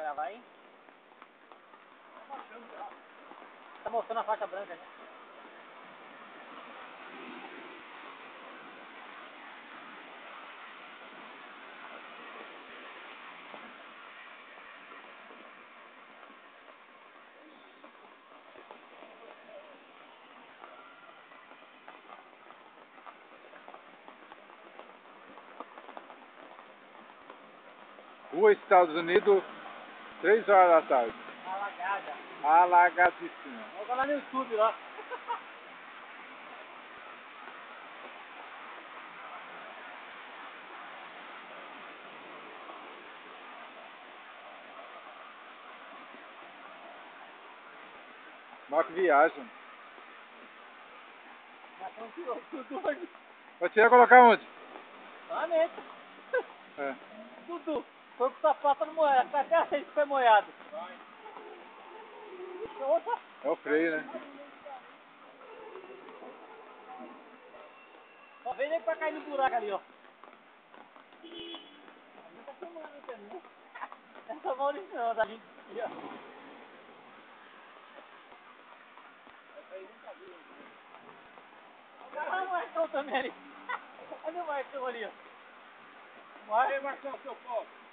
gravar aí? Tá mostrando a faixa branca já. Rua Estados Unidos, 3 horas da tarde. Alagada. Alagadíssima. Olha lá no YouTube lá. Marco viagem. Já tirou tudo hoje. Vai tirar e colocar onde? Lá mesmo. É. Tudo. Foi pro sapato no moeda. Até a gente foi moiado. Opa. É o freio, né? Só vem nem pra cair no buraco ali, ó. Ali tá filmando também. Essa Maurício não, da gente aqui, ó. Olha o Marcão também ali. Olha o Marcão ali, ó. Ei, Marcão, seu povo.